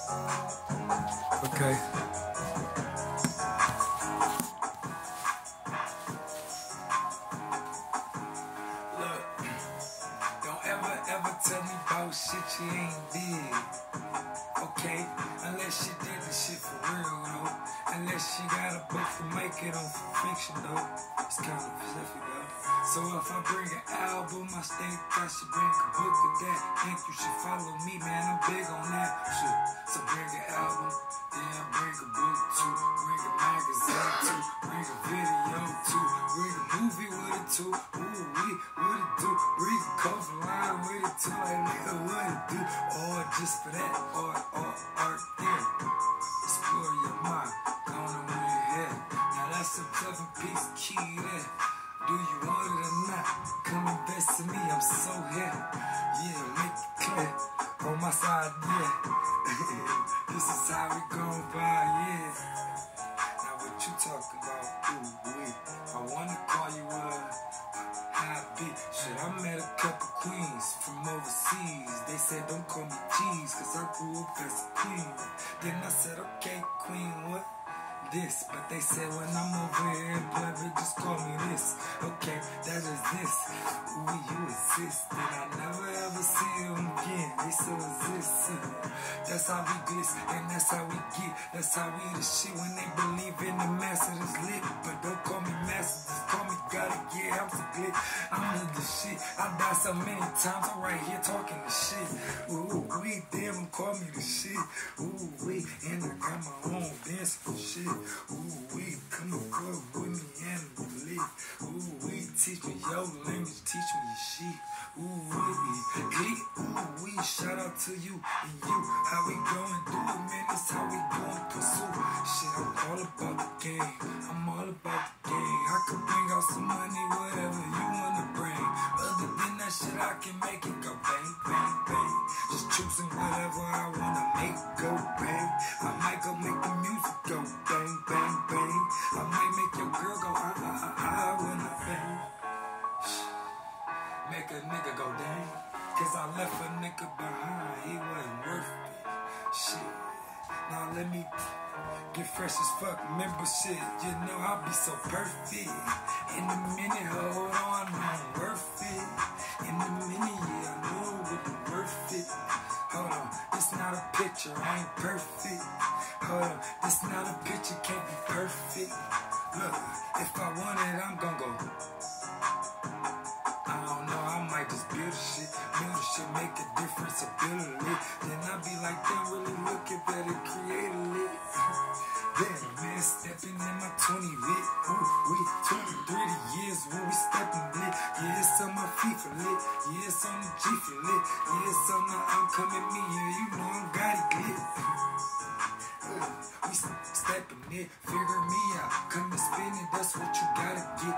Okay. Look, don't ever tell me about shit you ain't did. Okay, unless she did the shit for real though. Unless she got a book to make it on fiction though. It's kind of specific though. So if I bring an album, I think I should bring a book with that. Think you should follow me, man, I'm big on that shit. So bring an album, yeah, bring a book too. Bring a magazine too. Bring a video too. Bring a movie with it too. Ooh, what it do? Bring a cover line with it too. Like, nigga, what it do? Or just for that, art there. Explore your mind, go on where your head. Now that's a 7-piece key there. Do you want it or not? Come invest in me, I'm so here. Yeah, make it clear. On my side, yeah. This is how we gon' buy, yeah. Now what you talking about? Ooh, wait. I wanna call you high bitch. Shit, I met a couple queens from overseas. They said don't call me cheese, cause I grew up as a queen. Then I said, okay, queen, what? This, but they said when I'm over here in public, just call me this. Okay, that is this. Ooh, you exist, and I never ever see them again. They still exist. That's how we glitz, and that's how we get. That's how we the shit when they believe in the master that's lit. But don't call me master, just call me Goddy. Yeah, I'm the Glit. I'm the shit. I died so many times. I'm right here talking the shit. Ooh, we damn call me the shit. Ooh, we and I got my own dance for shit. Ooh, we come up with me and the Glit. Ooh, we teach me your language, teach me your shit. Ooh, we Glit. Ooh, we shout out to you and you. How we going do it, man? That's how we going pursue. Shit, I'm all about the game. I'm all about the game. I can bring out some money, whatever you wanna bring. Other than that shit, I can make it go bang, bang, bang. Just choosing whatever I wanna make go bang. I might go make the music go bang, bang, bang. I might make your girl go when I bang. Make a nigga go dang. Cause I left a nigga behind, he wasn't worth it. Shit. Now let me get fresh as fuck, remember shit. You know I'll be so perfect. In a minute, hold on, I'm worth it. In a minute, yeah, I know it would be worth it. Hold on, this not a picture, I ain't perfect. Hold on, this not a picture, can't be perfect. Look, if I want it, I'm gon' go. I don't know, I might just build shit, make a difference, ability. Then I be like, damn, really looking better, creating it. Damn, man, stepping in my 20 lit. Ooh, we 23 years when we stepping lit. Yeah, it's on my FIFA lit. Yeah, it's on the G for lit. Yeah, it's on the I'm coming me. Yeah, you know I'm Goddy Glit. We stepping it, figure me out. Come and spin it, that's what you gotta get.